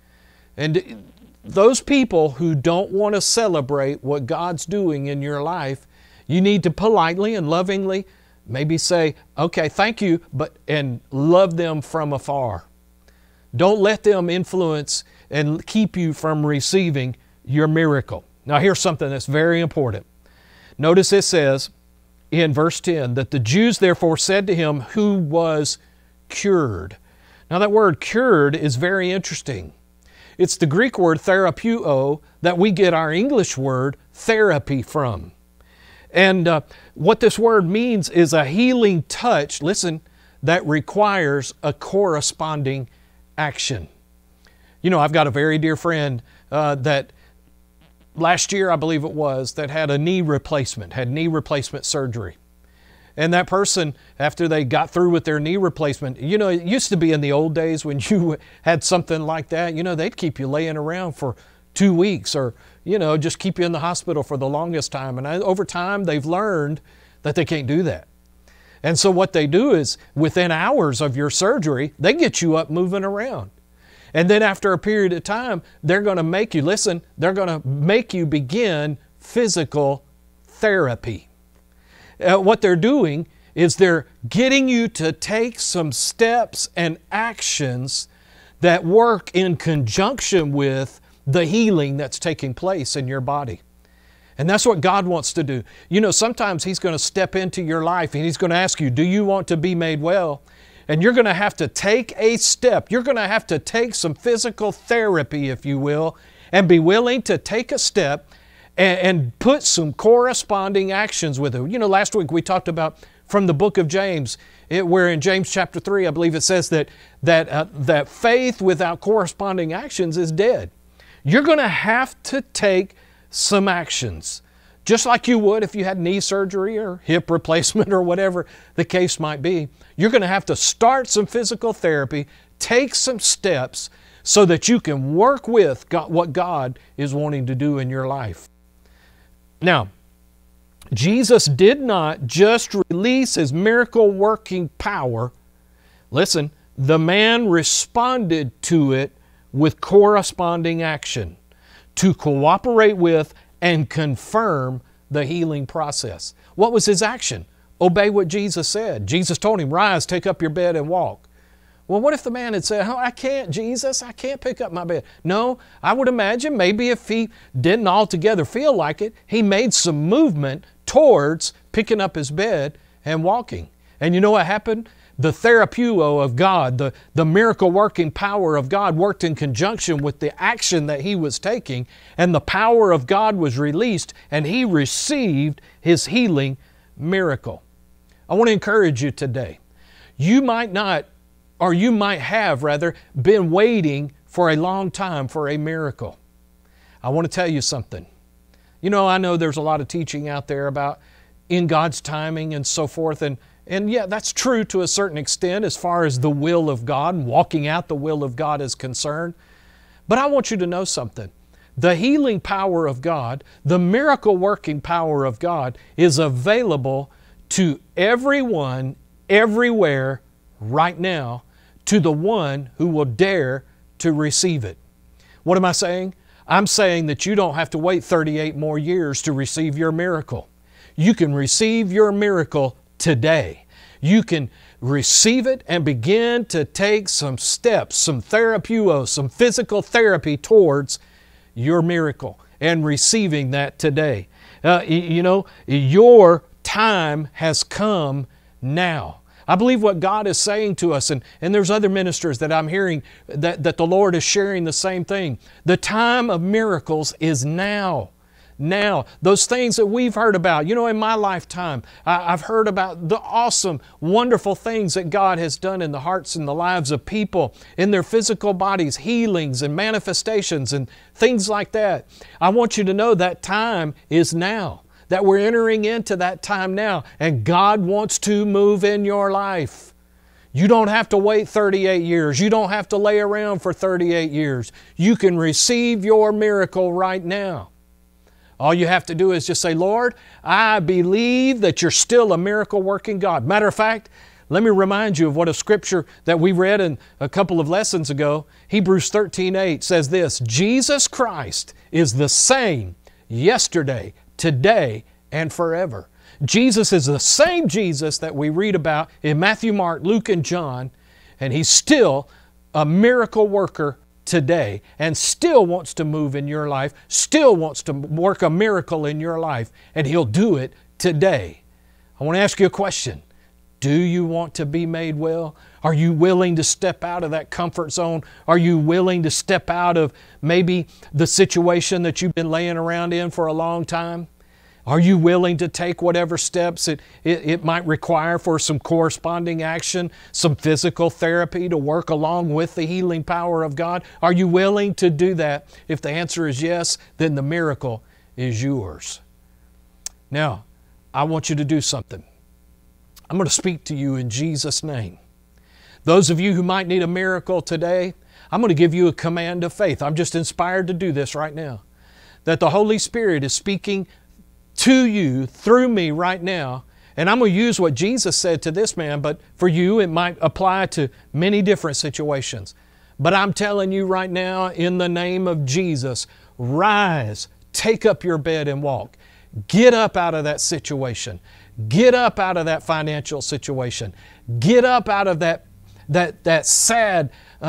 And those people who don't want to celebrate what God's doing in your life, you need to politely and lovingly maybe say, okay, thank you, and love them from afar. Don't let them influence and keep you from receiving your miracle. Now here's something that's very important. Notice it says in verse 10 that the Jews therefore said to him who was cured. Now that word cured is very interesting. It's the Greek word therapeuo that we get our English word therapy from. And what this word means is a healing touch, listen, that requires a corresponding action. You know, I've got a very dear friend that last year, I believe it was, that had a knee replacement, had knee replacement surgery. And that person, after they got through with their knee replacement, you know, it used to be in the old days when you had something like that, you know, they'd keep you laying around for 2 weeks or, you know, just keep you in the hospital for the longest time. And over time, they've learned that they can't do that. And so what they do is within hours of your surgery, they get you up moving around. And then after a period of time, they're going to make you, listen, they're going to make you begin physical therapy. What they're doing is they're getting you to take some steps and actions that work in conjunction with the healing that's taking place in your body. And that's what God wants to do. You know, sometimes He's going to step into your life and He's going to ask you, do you want to be made well? And you're going to have to take a step. You're going to have to take some physical therapy, if you will, and be willing to take a step and put some corresponding actions with it. You know, last week we talked about from the book of James, where in James chapter 3, I believe it says that faith without corresponding actions is dead. You're going to have to take some actions, just like you would if you had knee surgery or hip replacement or whatever the case might be. You're going to have to start some physical therapy, take some steps so that you can work with what God is wanting to do in your life. Now, Jesus did not just release His miracle-working power. Listen, the man responded to it with corresponding action to cooperate with and confirm the healing process. What was his action? Obey what Jesus said. Jesus told him, rise, take up your bed and walk. Well, what if the man had said, oh, I can't, Jesus, I can't pick up my bed. No, I would imagine maybe if he didn't altogether feel like it, he made some movement towards picking up his bed and walking. And you know what happened? The therapeuo of God, the miracle-working power of God worked in conjunction with the action that he was taking, and the power of God was released, and he received his healing miracle. I want to encourage you today. You might not, or you might have rather, been waiting for a long time for a miracle. I want to tell you something. You know, I know there's a lot of teaching out there about in God's timing and so forth. And yeah, that's true to a certain extent as far as the will of God and walking out the will of God is concerned. But I want you to know something. The healing power of God, the miracle working power of God is available to everyone, everywhere, right now, to the one who will dare to receive it. What am I saying? I'm saying that you don't have to wait 38 more years to receive your miracle. You can receive your miracle today. You can receive it and begin to take some steps, some therapeuo, some physical therapy towards your miracle and receiving that today. You know, your time has come now. I believe what God is saying to us, and there's other ministers that I'm hearing that the Lord is sharing the same thing. The time of miracles is now. Now, those things that we've heard about, you know, in my lifetime, I've heard about the awesome, wonderful things that God has done in the hearts and the lives of people, in their physical bodies, healings and manifestations and things like that. I want you to know that time is now, that we're entering into that time now, and God wants to move in your life. You don't have to wait 38 years. You don't have to lay around for 38 years. You can receive your miracle right now. All you have to do is just say, Lord, I believe that you're still a miracle working God. Matter of fact, let me remind you of what a scripture that we read in a couple of lessons ago. Hebrews 13:8 says this, Jesus Christ is the same yesterday, today, and forever. Jesus is the same Jesus that we read about in Matthew, Mark, Luke, and John, and He's still a miracle worker today and still wants to move in your life, still wants to work a miracle in your life, and He'll do it today. I want to ask you a question. Do you want to be made well? Are you willing to step out of that comfort zone? Are you willing to step out of maybe the situation that you've been laying around in for a long time? Are you willing to take whatever steps it might require for some corresponding action, some physical therapy to work along with the healing power of God? Are you willing to do that? If the answer is yes, then the miracle is yours. Now, I want you to do something. I'm going to speak to you in Jesus' name. Those of you who might need a miracle today, I'm going to give you a command of faith. I'm just inspired to do this right now. That the Holy Spirit is speaking to you through me right now. And I'm going to use what Jesus said to this man, but for you it might apply to many different situations. But I'm telling you right now, in the name of Jesus, rise, take up your bed and walk. Get up out of that situation. Get up out of that financial situation. Get up out of that sad,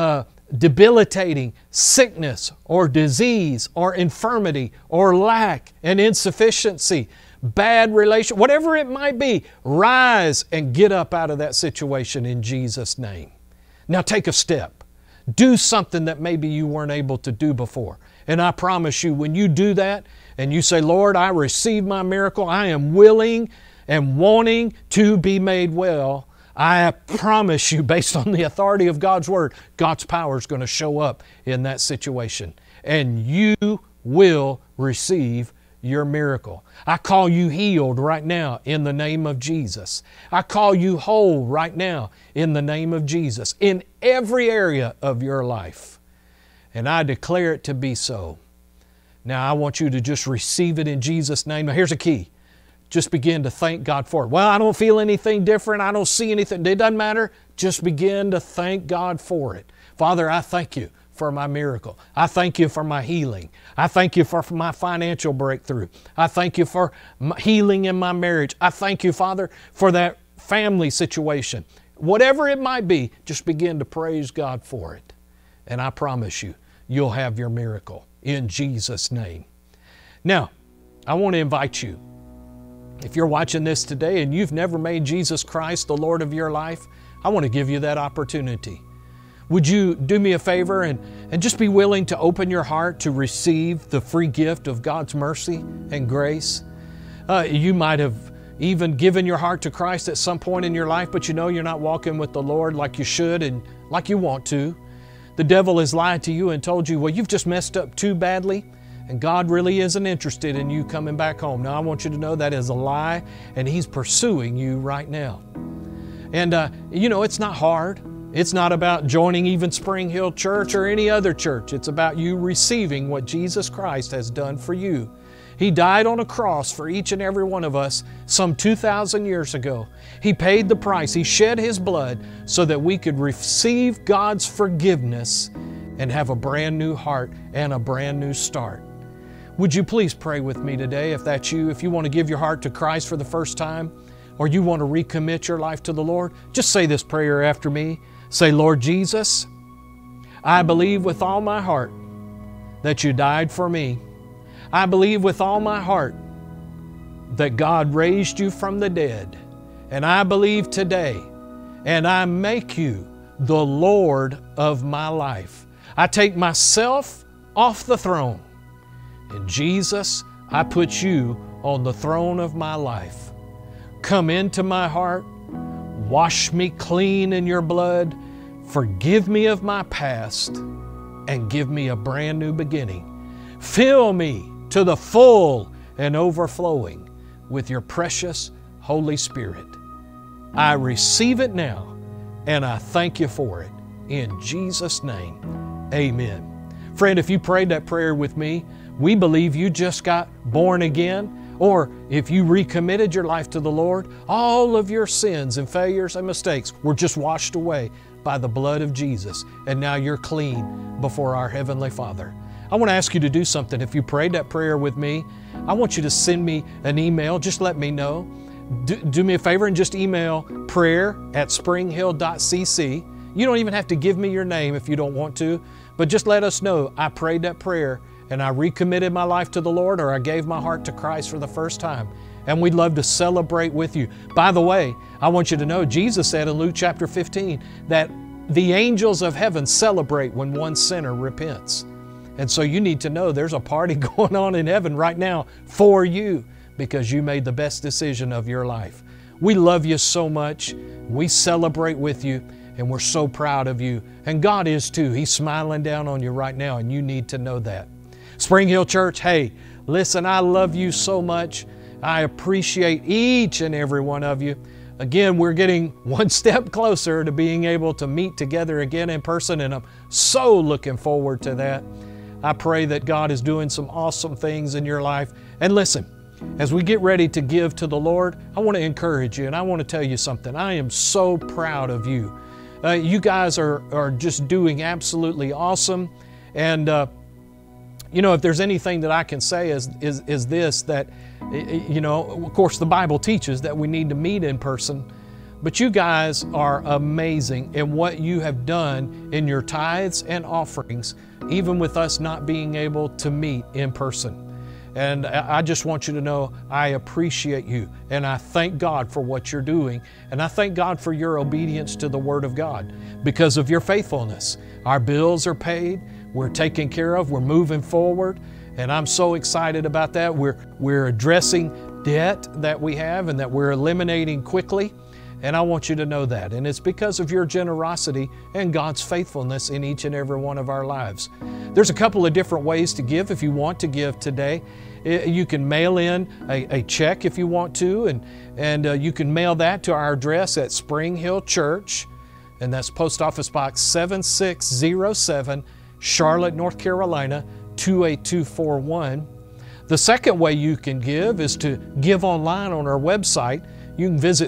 debilitating sickness or disease or infirmity or lack and insufficiency, bad relation, whatever it might be, rise and get up out of that situation in Jesus' name. Now take a step. Do something that maybe you weren't able to do before. And I promise you, when you do that and you say, Lord, I receive my miracle, I am willing and wanting to be made well, I promise you, based on the authority of God's Word, God's power is going to show up in that situation. And you will receive your miracle. I call you healed right now in the name of Jesus. I call you whole right now in the name of Jesus in every area of your life. And I declare it to be so. Now I want you to just receive it in Jesus' name. Now here's a key. Just begin to thank God for it. Well, I don't feel anything different. I don't see anything. It doesn't matter. Just begin to thank God for it. Father, I thank you for my miracle. I thank you for my healing. I thank you for my financial breakthrough. I thank you for healing in my marriage. I thank you, Father, for that family situation. Whatever it might be, just begin to praise God for it. And I promise you, you'll have your miracle in Jesus' name. Now, I want to invite you. If you're watching this today and you've never made Jesus Christ the Lord of your life, I want to give you that opportunity. Would you do me a favor and just be willing to open your heart to receive the free gift of God's mercy and grace? You might have even given your heart to Christ at some point in your life, but you know you're not walking with the Lord like you should and like you want to. The devil has lied to you and told you, well, you've just messed up too badly and God really isn't interested in you coming back home. Now, I want you to know that is a lie, and He's pursuing you right now. And you know, it's not hard. It's not about joining even Spring Hill Church or any other church. It's about you receiving what Jesus Christ has done for you. He died on a cross for each and every one of us some 2,000 years ago. He paid the price. He shed His blood so that we could receive God's forgiveness and have a brand new heart and a brand new start. Would you please pray with me today if that's you? If you want to give your heart to Christ for the first time, or you want to recommit your life to the Lord, just say this prayer after me. Say, Lord Jesus, I believe with all my heart that You died for me. I believe with all my heart that God raised You from the dead. And I believe today, and I make You the Lord of my life. I take myself off the throne. And Jesus, I put You on the throne of my life. Come into my heart. Wash me clean in Your blood. Forgive me of my past and give me a brand new beginning. Fill me to the full and overflowing with Your precious Holy Spirit. I receive it now and I thank You for it. In Jesus' name, amen. Friend, if you prayed that prayer with me, we believe you just got born again. Or if you recommitted your life to the Lord, all of your sins and failures and mistakes were just washed away by the blood of Jesus. And now you're clean before our Heavenly Father. I want to ask you to do something. If you prayed that prayer with me, I want you to send me an email. Just let me know. Do me a favor and just email prayer@springhill.cc. You don't even have to give me your name if you don't want to, but just let us know I prayed that prayer and I recommitted my life to the Lord, or I gave my heart to Christ for the first time. And we'd love to celebrate with you. By the way, I want you to know Jesus said in Luke chapter 15 that the angels of heaven celebrate when one sinner repents. And so you need to know there's a party going on in heaven right now for you because you made the best decision of your life. We love you so much. We celebrate with you, and we're so proud of you. And God is too. He's smiling down on you right now, and you need to know that. Spring Hill Church, hey, listen, I love you so much. I appreciate each and every one of you. Again, we're getting one step closer to being able to meet together again in person, and I'm so looking forward to that. I pray that God is doing some awesome things in your life. And listen, as we get ready to give to the Lord, I want to encourage you, and I want to tell you something. I am so proud of you. You guys are just doing absolutely awesome. And you know, if there's anything that I can say is this, that, you know, of course the Bible teaches that we need to meet in person, but you guys are amazing in what you have done in your tithes and offerings, even with us not being able to meet in person. And I just want you to know I appreciate you, and I thank God for what you're doing, and I thank God for your obedience to the Word of God. Because of your faithfulness, our bills are paid, we're taken care of, we're moving forward, and I'm so excited about that. We're addressing debt that we have and that we're eliminating quickly, and I want you to know that. And it's because of your generosity and God's faithfulness in each and every one of our lives. There's a couple of different ways to give if you want to give today. You can mail in a check if you want to, and you can mail that to our address at Spring Hill Church, and that's Post Office Box 7607, Charlotte, North Carolina, 28241. The second way you can give is to give online on our website. You can visit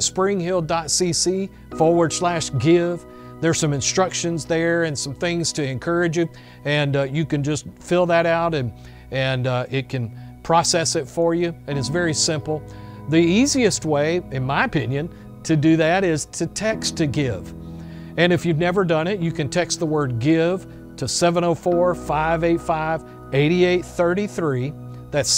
springhill.cc/give. There's some instructions there and some things to encourage you, and you can just fill that out and it can process it for you, and it's very simple. The easiest way, in my opinion, to do that is to text to give. And if you've never done it, you can text the word give to 704-585-8833. That's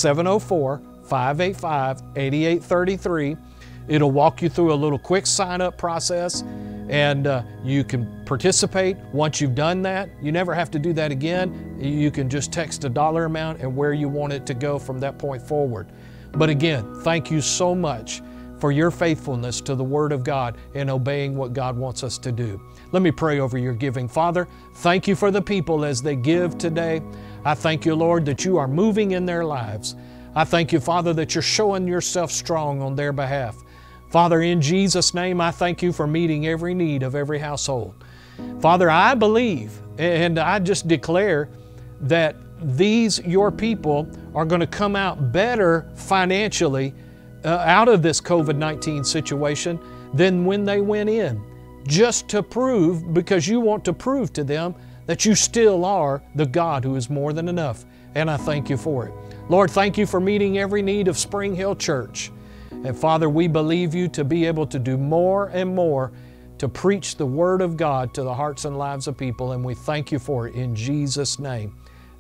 704-585-8833. It'll walk you through a little quick sign-up process, and you can participate. Once you've done that, you never have to do that again. You can just text a dollar amount and where you want it to go from that point forward. But again, thank you so much for your faithfulness to the Word of God and obeying what God wants us to do. Let me pray over your giving. Father, thank you for the people as they give today. I thank you, Lord, that you are moving in their lives. I thank you, Father, that you're showing yourself strong on their behalf. Father, in Jesus' name, I thank you for meeting every need of every household. Father, I believe and I just declare that these, your people, are going to come out better financially out of this COVID-19 situation than when they went in, just to prove, because you want to prove to them that you still are the God who is more than enough. And I thank you for it. Lord, thank you for meeting every need of Spring Hill Church. And Father, we believe you to be able to do more and more to preach the Word of God to the hearts and lives of people. And we thank you for it in Jesus' name.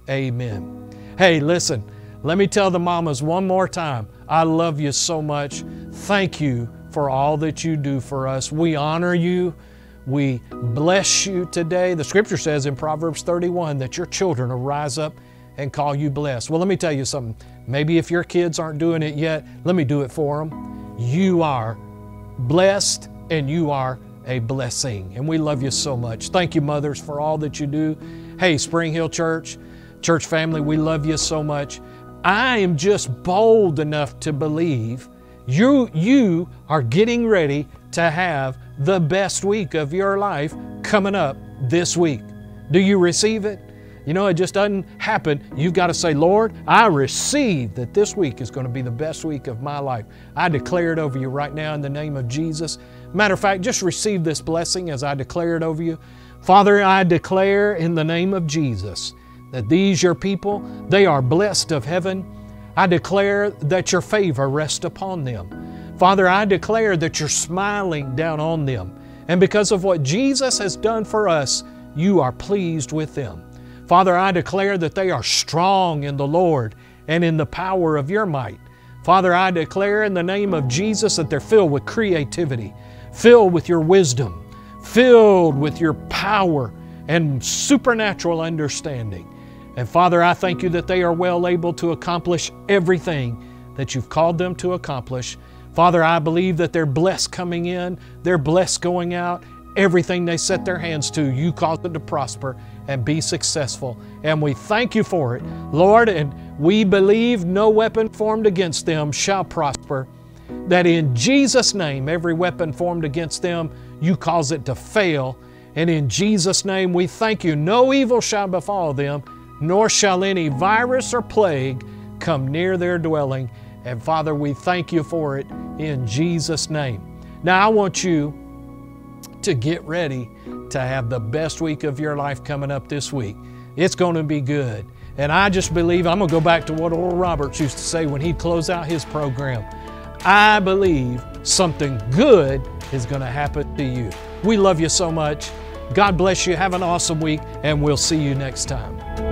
Amen. Hey, listen, let me tell the mamas one more time, I love you so much. Thank you for all that you do for us. We honor you. We bless you today. The Scripture says in Proverbs 31 that your children will rise up and call you blessed. Well, let me tell you something. Maybe if your kids aren't doing it yet, let me do it for them. You are blessed and you are a blessing. And we love you so much. Thank you, mothers, for all that you do. Hey, Spring Hill Church, church family, we love you so much. I am just bold enough to believe you are getting ready to have the best week of your life coming up this week. Do you receive it? You know, it just doesn't happen. You've got to say, Lord, I receive that this week is going to be the best week of my life. I declare it over you right now in the name of Jesus. Matter of fact, just receive this blessing as I declare it over you. Father, I declare in the name of Jesus that these, your people, they are blessed of heaven. I declare that your favor rests upon them. Father, I declare that you're smiling down on them. And because of what Jesus has done for us, you are pleased with them. Father, I declare that they are strong in the Lord and in the power of your might. Father, I declare in the name of Jesus that they're filled with creativity, filled with your wisdom, filled with your power and supernatural understanding. And Father, I thank you that they are well able to accomplish everything that you've called them to accomplish. Father, I believe that they're blessed coming in, they're blessed going out. Everything they set their hands to, you cause it to prosper and be successful. And we thank you for it, Lord, and we believe no weapon formed against them shall prosper. That in Jesus' name, every weapon formed against them, you cause it to fail. And in Jesus' name, we thank you. No evil shall befall them, nor shall any virus or plague come near their dwelling. And Father, we thank you for it in Jesus' name. Now, I want you to get ready to have the best week of your life coming up this week. It's going to be good. And I just believe, I'm going to go back to what Oral Roberts used to say when he'd close out his program. I believe something good is going to happen to you. We love you so much. God bless you. Have an awesome week, and we'll see you next time.